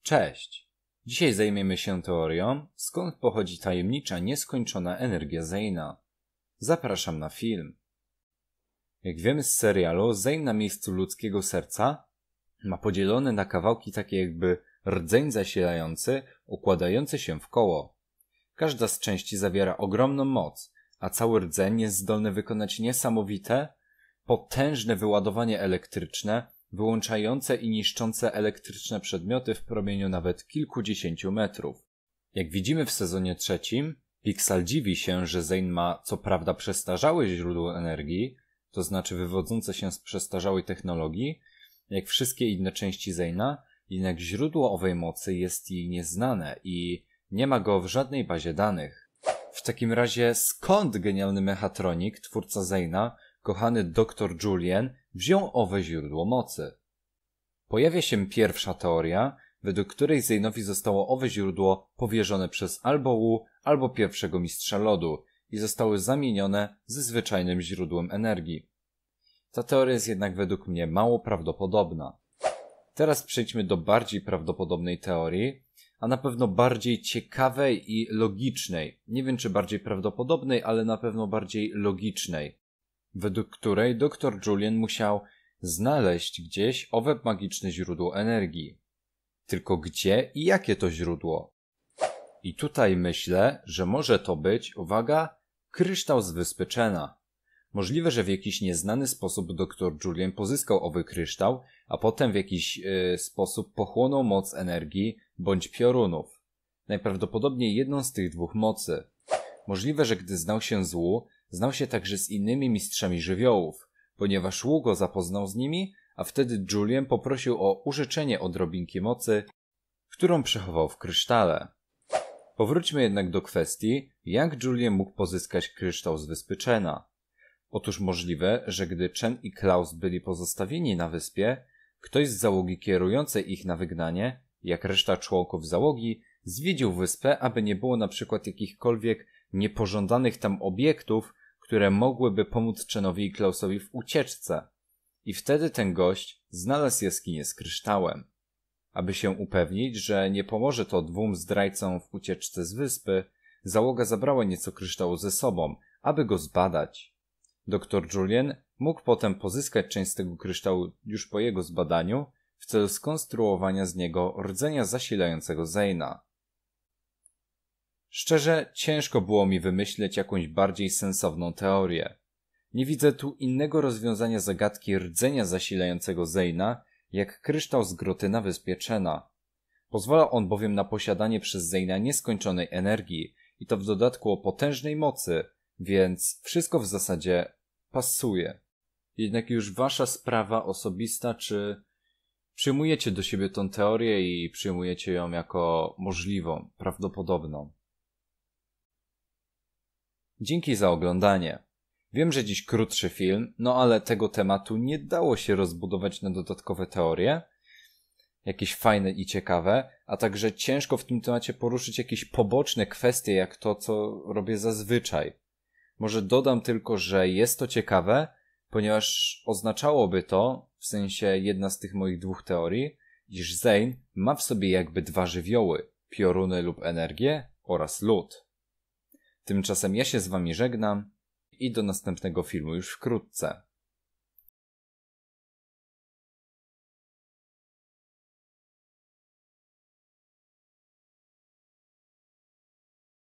Cześć! Dzisiaj zajmiemy się teorią, skąd pochodzi tajemnicza, nieskończona energia Zeina. Zapraszam na film. Jak wiemy z serialu, Zein na miejscu ludzkiego serca ma podzielone na kawałki takie jakby rdzeń zasilający, układający się w koło. Każda z części zawiera ogromną moc, a cały rdzeń jest zdolny wykonać niesamowite, potężne wyładowanie elektryczne, wyłączające i niszczące elektryczne przedmioty w promieniu nawet kilkudziesięciu metrów. Jak widzimy w sezonie 3, Pixel dziwi się, że Zein ma co prawda przestarzałe źródło energii, to znaczy wywodzące się z przestarzałej technologii, jak wszystkie inne części Zeina, jednak źródło owej mocy jest jej nieznane i nie ma go w żadnej bazie danych. W takim razie skąd genialny mechatronik, twórca Zeina, kochany dr Julian, wziął owe źródło mocy? Pojawia się pierwsza teoria, według której Zeinowi zostało owe źródło powierzone przez albo Wu, albo pierwszego mistrza lodu i zostały zamienione ze zwyczajnym źródłem energii. Ta teoria jest jednak według mnie mało prawdopodobna. Teraz przejdźmy do bardziej prawdopodobnej teorii, a na pewno bardziej ciekawej i logicznej. Nie wiem czy bardziej prawdopodobnej, ale na pewno bardziej logicznej. Według której dr Julian musiał znaleźć gdzieś owe magiczne źródło energii. Tylko gdzie i jakie to źródło? I tutaj myślę, że może to być, uwaga, kryształ z wyspy Chena. Możliwe, że w jakiś nieznany sposób dr Julian pozyskał owy kryształ, a potem w jakiś sposób pochłonął moc energii bądź piorunów. Najprawdopodobniej jedną z tych dwóch mocy. Możliwe, że gdy znał się z Wu, znał się także z innymi mistrzami żywiołów, ponieważ Wu go zapoznał z nimi, a wtedy Julian poprosił o użyczenie odrobinki mocy, którą przechował w krysztale. Powróćmy jednak do kwestii, jak Julian mógł pozyskać kryształ z wyspy Chena. Otóż możliwe, że gdy Chen i Klaus byli pozostawieni na wyspie, ktoś z załogi kierującej ich na wygnanie, jak reszta członków załogi, zwiedził wyspę, aby nie było na przykład jakichkolwiek niepożądanych tam obiektów, które mogłyby pomóc Chenowi i Klausowi w ucieczce. I wtedy ten gość znalazł jaskinię z kryształem. Aby się upewnić, że nie pomoże to dwóm zdrajcom w ucieczce z wyspy, załoga zabrała nieco kryształu ze sobą, aby go zbadać. Dr Julian mógł potem pozyskać część z tego kryształu już po jego zbadaniu w celu skonstruowania z niego rdzenia zasilającego Zeina. Szczerze, ciężko było mi wymyśleć jakąś bardziej sensowną teorię. Nie widzę tu innego rozwiązania zagadki rdzenia zasilającego Zeina, jak kryształ z groty na wyspie Chena. Pozwala on bowiem na posiadanie przez Zeina nieskończonej energii i to w dodatku o potężnej mocy, więc wszystko w zasadzie pasuje. Jednak już wasza sprawa osobista, czy przyjmujecie do siebie tą teorię i przyjmujecie ją jako możliwą, prawdopodobną. Dzięki za oglądanie. Wiem, że dziś krótszy film, no ale tego tematu nie dało się rozbudować na dodatkowe teorie, jakieś fajne i ciekawe, a także ciężko w tym temacie poruszyć jakieś poboczne kwestie, jak to, co robię zazwyczaj. Może dodam tylko, że jest to ciekawe, ponieważ oznaczałoby to, w sensie jedna z tych moich dwóch teorii, iż Zein ma w sobie jakby dwa żywioły, pioruny lub energię oraz lód. Tymczasem ja się z wami żegnam i do następnego filmu już wkrótce.